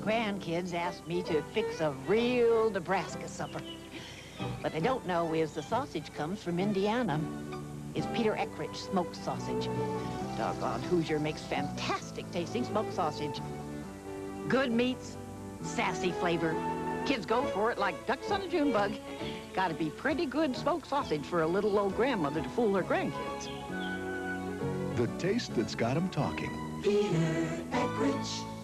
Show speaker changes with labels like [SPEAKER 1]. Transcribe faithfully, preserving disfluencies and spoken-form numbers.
[SPEAKER 1] grandkids asked me to fix a real Nebraska supper. What they don't know is the sausage comes from Indiana. It's Peter Eckrich smoked sausage. Doggone Hoosier makes fantastic tasting smoked sausage. Good meats, sassy flavor. Kids go for it like ducks on a June bug. Gotta be pretty good smoked sausage for a little old grandmother to fool her grandkids.
[SPEAKER 2] The taste that's got 'em talking.
[SPEAKER 3] Peter Eckrich.